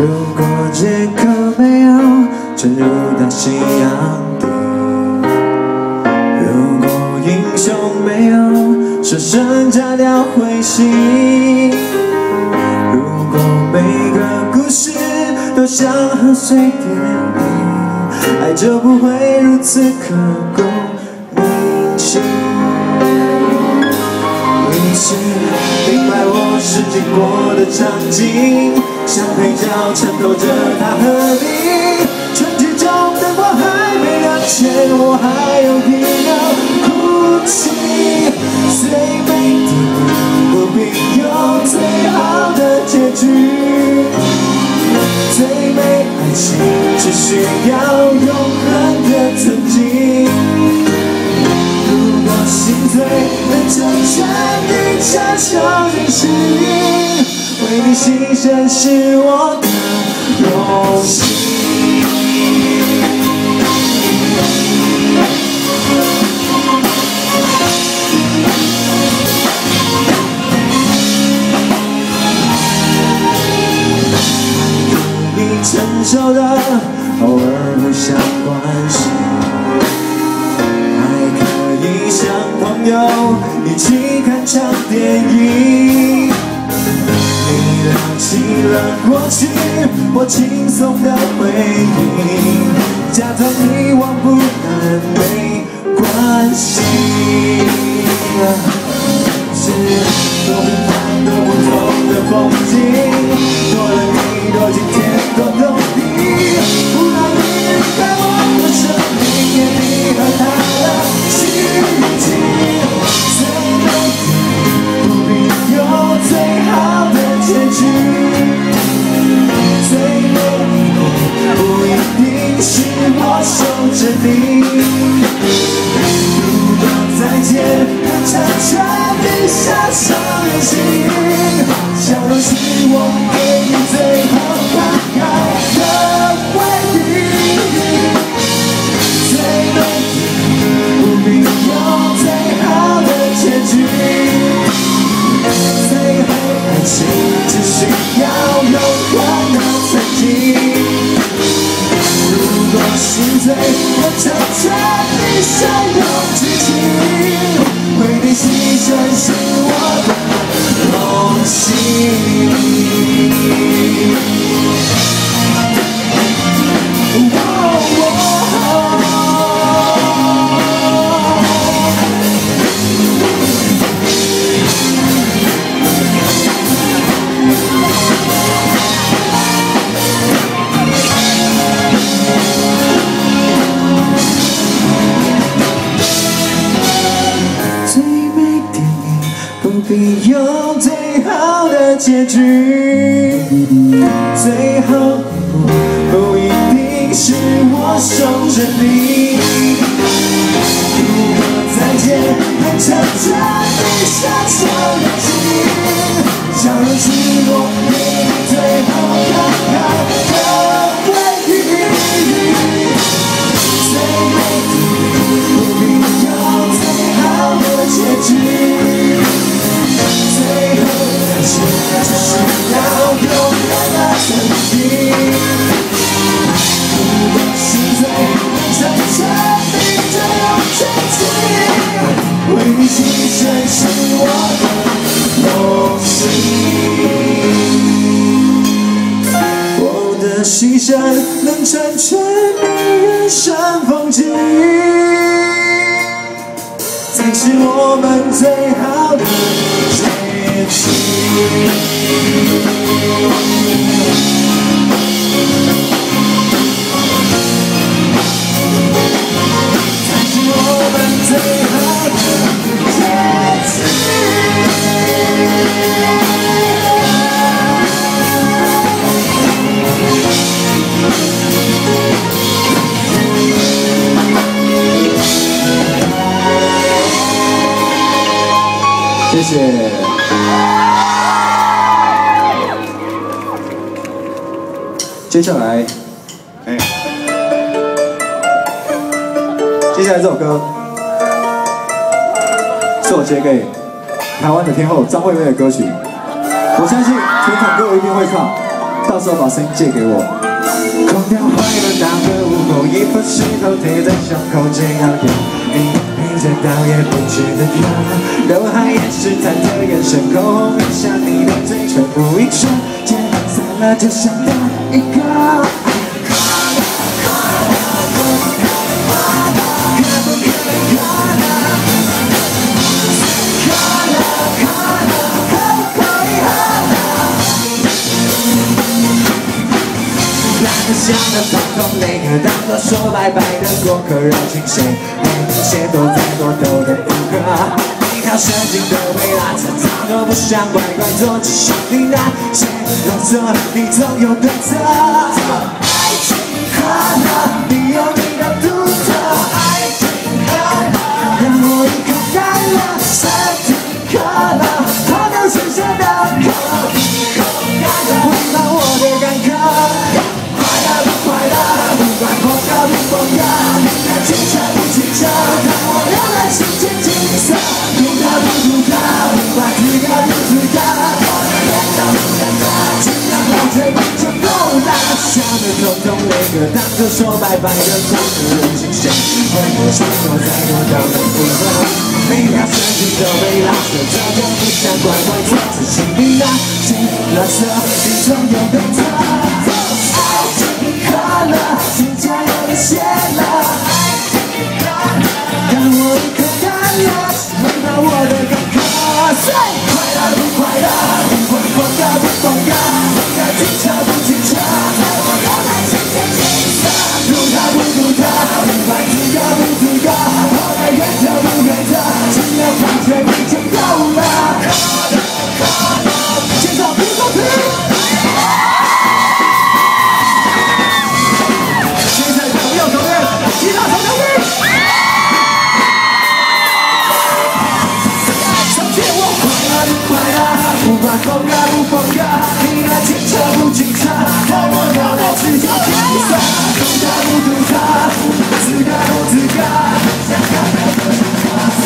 如果杰克没有沉入大西洋底，如果英雄没有舍身炸掉彗星，如果每个故事都像贺岁电影，爱就不会如此刻骨铭心。你是明白我是经过的场景，像配角衬托着大河里，春季中灯光还没亮前，我还有必要哭泣。最美的不必有最好的结局，最美爱情只需要永恒的曾经。如果心醉能成全你悄悄任性，为你牺牲是我的荣幸。你成熟的偶尔互相关心，还可以像朋友一起看场电影。你聊起了过去，我轻松的回应，假装遗忘不难，没关系。是多平凡多不同的风景，多了你，多今天，多懂你。不让你离开我的生命，也离开他的心境。最美的不必有最好的结局，最美的不一定是我守着你。如果再见能成全你傻傻任性，笑容是我给你最后慷慨的回忆。最美的不必有最好的结局，最后爱情只需要永恒的曾经。如果心醉能成全你相拥之情，为你牺牲是我的荣幸。必有最好的结局，最后不一定是我守着你。如果再见能成全你傻笑任性，笑容是我给你最后慷慨的回忆。最美的不必有最好的结局，最后爱情只需要永远的曾经。如果心醉能成全你这种真情，为你牺牲是我的荣幸。我的牺牲能成全你人生风景，才是我们最好的结局。才是我们最好的结局。谢谢。接下来，接下来这首歌是我写给台湾的天后张惠妹的歌曲，我相信全场各位一定会唱。 到时候把声音借给我。空调坏了，打个午后，一把石头贴在胸口，这样掉。你陪着倒也不觉得疼，刘海也是忐忑，眼神口红印下你的嘴唇，不一瞬间散了，就想到一个。 像的统统那个当作说拜拜的过客，热情谁谁都在多逗的不可。一条神经的微拉扯，早都不想乖乖做，只是你那些啰嗦，你总有对策。爱情可乐，你有你的独特。爱情可乐，让我一口干了。身体可乐，它能剩下的可一口干了，回答我的干渴。 不管风高不风高，你看清澈不清澈，让我让爱心间金色，独特不独特，不管自个不自个，我的眼都不认得，尽量保持你就够了。想的统统那个当作说拜拜的过客人情谁会不承诺再多到的不合，每条神经都被拉扯，早就不想乖乖做，只是你那些垃圾，你总有对策。爱情可乐。 请加油的谢了，让我一颗干了，回到我的干渴。快乐不快乐，不管风高不风高，不管清澈不清澈，在我脑海渐渐金色。独特不独特，不管自个不自个，我的原则不原则，只要保持你就够了。现场不公平。 其他同学们，相信我，快乐不快乐，不管风高不风高，你爱清澈不清澈，在我脑袋只有金色。独特不独特，自个不自个，想要的不是我，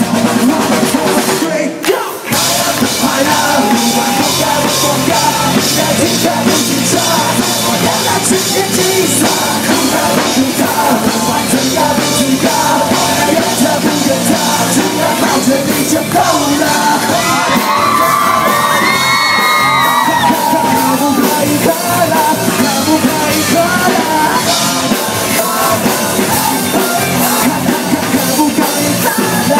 对go。快乐不快乐，不管风高不风高，你爱清澈不清澈，在我脑袋只有金色。独特不独特，不管。 自个不自个，我的原则不原则，只要抱着你就够了。可不可以可乐？可不可以可乐？可不可以可乐？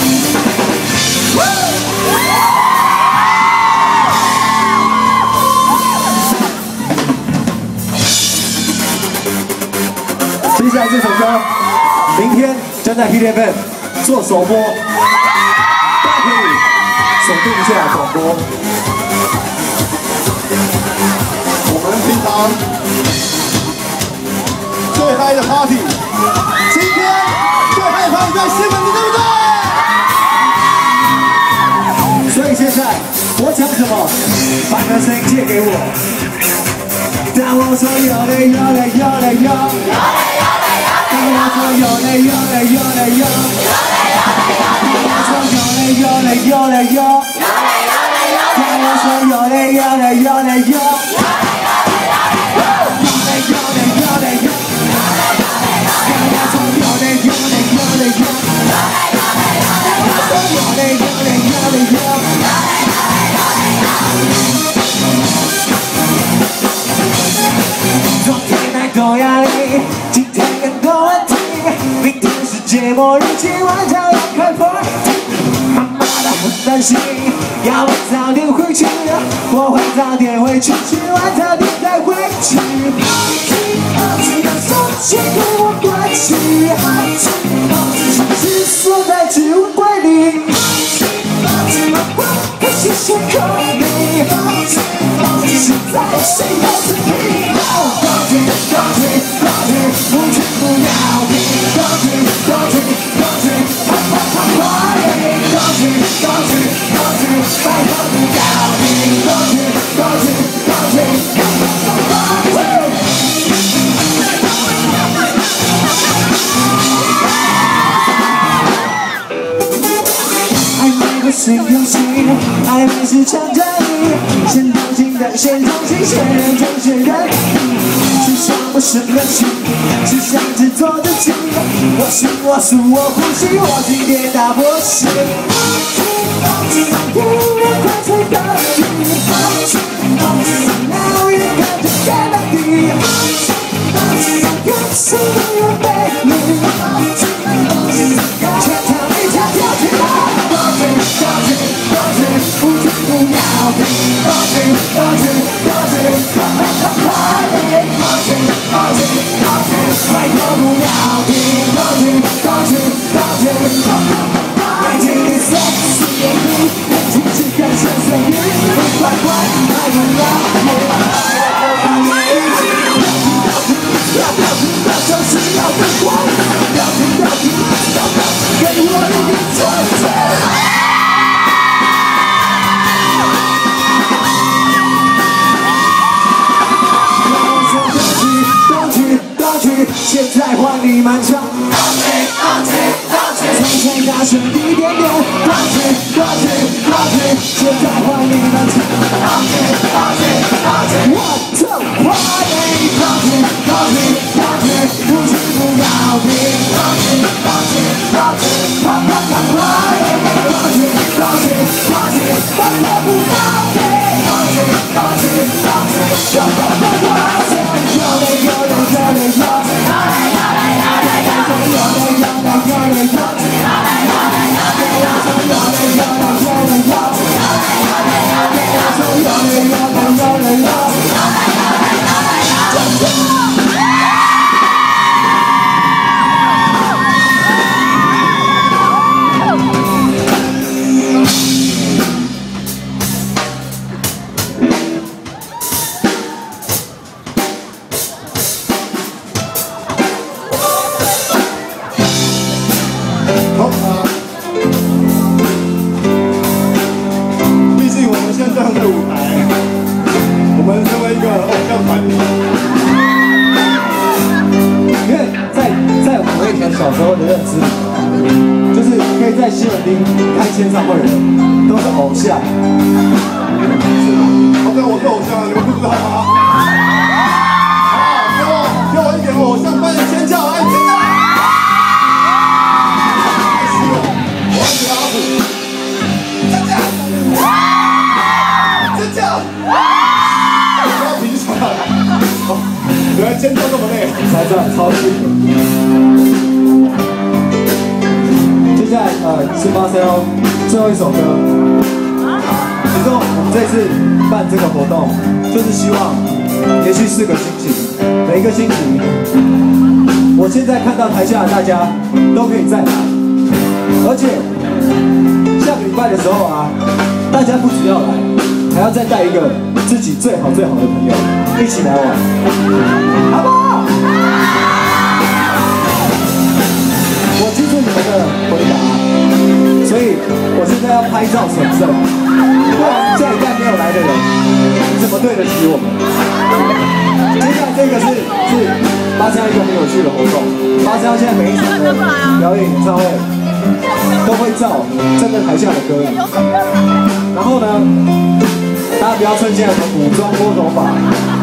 接下来这首歌。 明天将在 Hit FM 做首播，大家可以锁定一下广播。 我们平常最嗨的 party， 今天最嗨的 party 在西门町，对不对？ 所以现在我讲什么，把你的声音借给我。当我说有嘞有嘞有嘞有。 我说有嘞有嘞有嘞有，我说有嘞有嘞有嘞有，我说有嘞有嘞有嘞有，有嘞有嘞有嘞有，我说有嘞有嘞有嘞有，我说有嘞有嘞有嘞有。昨天太多压力，今天更多问题。明天世界末日，今晚就要开 party。妈妈的很担心，要我早点回去，我会早点回去，吃完早点再回去。只要手机跟我关系，只锁在置物柜里。谢谢可你，现在谁要是你？高举高举高举，不去不要停，高举高举高举，啪啪啪啪耶！高举高举高举，拜托不要停，高举高举高举，啪啪啪啪耶！暧昧不是游戏，暧昧是场战役，先动情的人先同情，先人终先人。只想我什么心，只想只做自己。我行我素我呼吸，我今天打破心。音乐快吹到底，now you got to get up the。用心永远美丽，全场一跳跳起来，高举高举高举，不停不要停，高举高举高举，快快快快，高举高举高举，快快不要停，高举高举高举，眼睛里随时眼里，眼睛只看深邃里，快快快不要停。就是要的光，要停，给我一点尊重。动曲，现在换你们唱。从前大声一点点，动曲，现在换你们唱。One two party， 动曲，不停不要停，动曲，啪啪啪啪，动曲，快快不要停，动曲，快快快停，有毕竟我们现在这样的舞台，我们身为一个偶像团体， 因为在我以前小时候的认知，就是可以在西门町开签唱会的人都是偶像。 好像我是偶像，你们不知道吗？给我一点偶像般的尖叫，来尖叫！我是阿虎，尖叫！尖叫！不要平常，原来尖叫这么累， 才知道超辛苦。接下来是Marcel最后一首歌。其中我们这次办这个活动，就是希望连续4个星期，每一个星期，我现在看到台下的大家都可以再来，而且下个礼拜的时候啊，大家不只要来，还要再带一个自己最好的朋友一起来玩，好不好？我记住你们的回答，所以我现在要拍照存证，不然下礼拜没有来的人，你怎么对得起我们？接下来这个是Marcel一个很有趣的活动，Marcel现在每一场的表演演唱会都会照真的台下的歌迷，然后呢，大家不要趁现在补妆拨头发。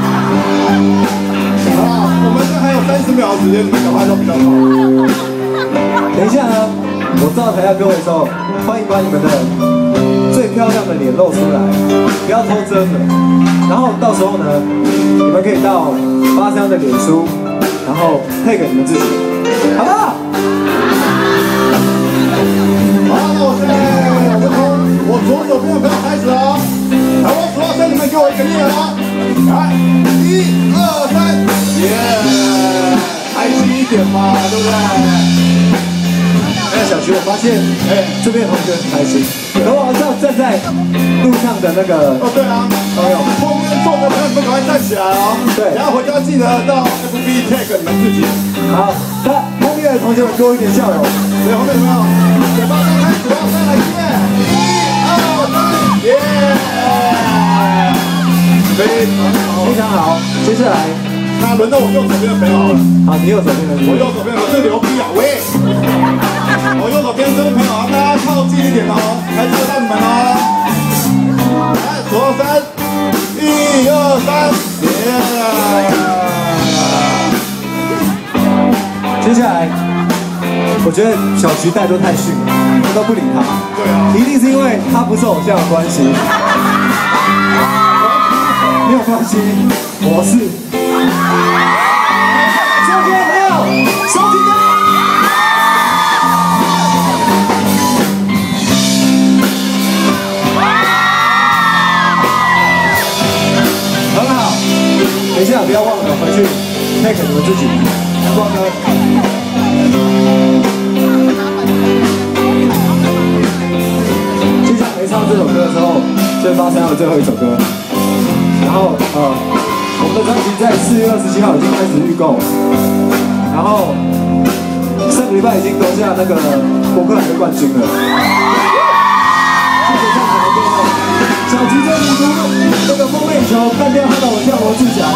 好，我们这还有30秒的时间，你们赶快都比较好。 等一下呢，我照台下各位的时候，欢迎把你们的最漂亮的脸露出来，不要偷遮的。然后到时候呢，你们可以到Marcel的脸书，然后配给你们自己，好不好？ 好，那我现在从我左手边的朋友开始哦。来，我数到3，你们给我一个念哦。来，1、2、3，耶！开心一点嘛，对不对？ 小徐，我发现，这边同学很开心。然后我知道站在路上的那个， 对啊，朋友，后面坐的朋友们赶快站起来哦。对，然后回家记得到 FB tag 你们自己。好， 那后面的同学们给我一点笑容。 对，后面有没有？嘴巴张开，数到3来1、2、3，耶！ 非常好。接下来， 那轮到我右手边的朋友好了。 好，你右手边的， 我右手边的这牛逼啊！喂！我右手边这位朋友啊，大家靠近一点哦，才看得到你们哦。来，数到3，1、 1、2、3， 接下来，我觉得小徐带都太逊了，我都不理他。 对啊， 一定是因为他不是偶像的关系。没有关系，我是。周杰没有，收听歌。很好，等一下不要忘了回去配给你们自己。光哥。接下来没唱这首歌的时候，就发生了最后一首歌。然后我们的专辑在4月27号已经开始预购，然后上个礼拜已经夺下那个博客来的冠军了。谢谢现场的各位，小吉在迷途那个梦寐以求干掉他的偶像罗志祥。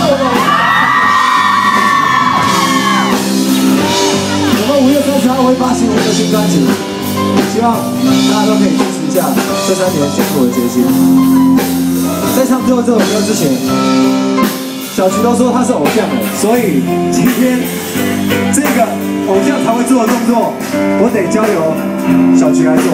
我们5月30号会发行我们的新专辑，希望大家都可以支持一下这3年辛苦的结晶。在唱最后这首歌之前，小徐都说他是偶像了，所以今天这个偶像才会做的动作，我得交由小徐来做。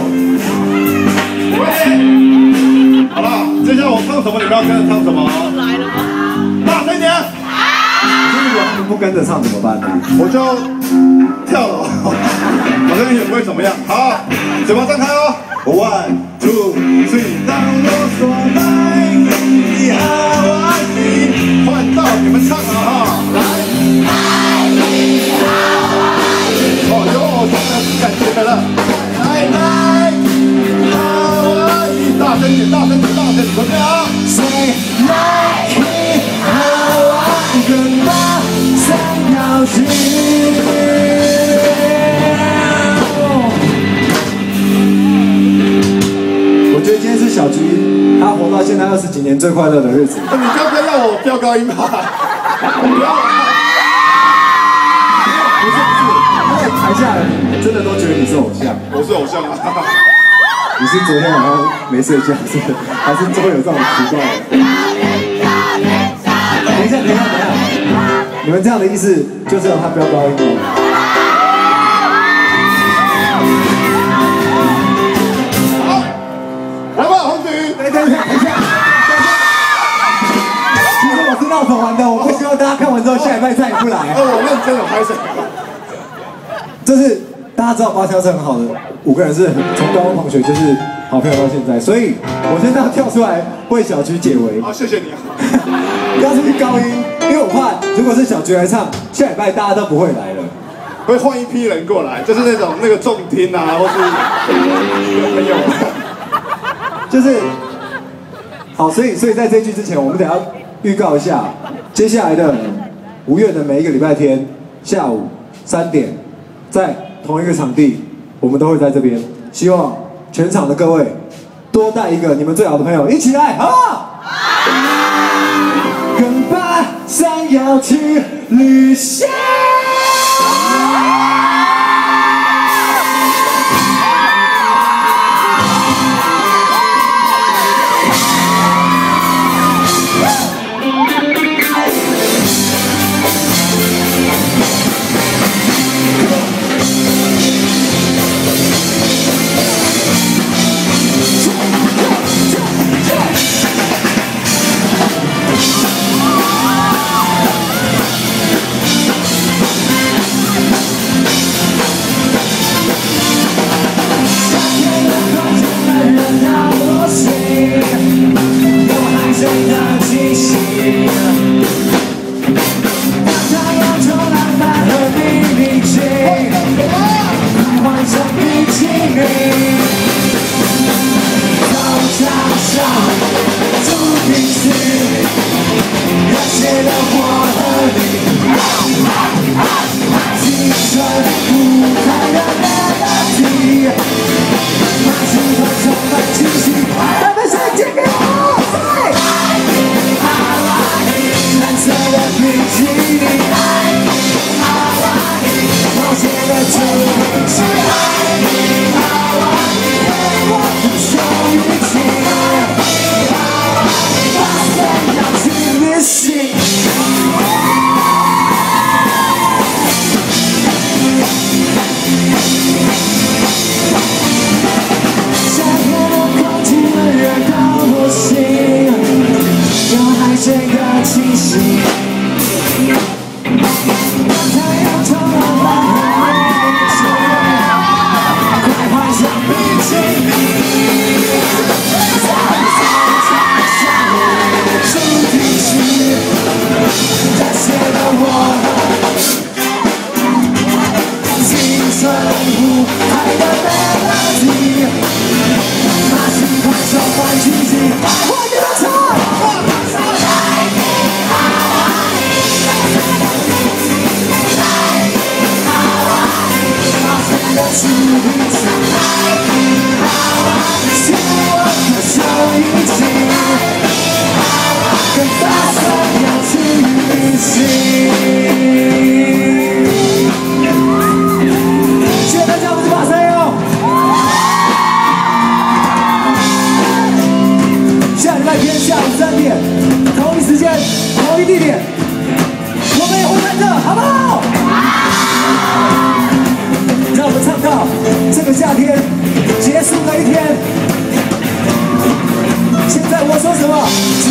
好了，接下来我唱什么，你们要跟着唱什么？来了吗？大声点！ 如果他们不跟着唱怎么办呢？ 我就跳了，好像也不会怎么样。好，嘴巴张开哦。1、2、3，当我说爱你，好爱你，换到你们唱了哈，来。爱你，好爱你。哦哟，真的感觉了。爱你，好爱你，大声点，大声点，大声点，准备好。 Say like me， 好爱跟吧，三条街。我觉得今天是小菊，他活到现在20几年最快乐的日子。 你刚刚让我飙高音吧？不要！ 不是，台下人真的都觉得你是偶像。 我是偶像啊！ 你是昨天晚上没睡觉是？还是都有这种奇怪的？等一下，你们这样的意思就是让他飙高音哦。等一下，其实我是闹着玩的，我不希望大家看完之后下礼拜再也不来。 我认真的拍摄。 这是大家知道八枪是很好的，5个人是从高中同学就是好朋友到现在，所以我现在要跳出来为小菊解围。 好，谢谢你啊。 不要出去高音，因为我怕如果是小菊来唱，下礼拜大家都不会来了。 会换一批人过来，就是那个重听啊，或是朋友。 就是好，所以在这句之前，我们等一下预告一下，接下来的5月的每一个礼拜天下午3点，在同一个场地，我们都会在这边。希望全场的各位多带一个你们最好的朋友一起来，好不好？跟吧，想要去旅行。我终于起来，把清醒。太阳照到蓝海的深快换上笔记。主题曲，这写的我青春无害的 melody， 马戏团手换气息，我跟他唱。主题曲，是我的手一起，跟大声要去行。谢谢大家，我是马赛哟。下礼拜天下午3点，同一时间，同一地点，我们也会在这，好不好？让我们唱到这个夏天结束的一天。现在我说什么？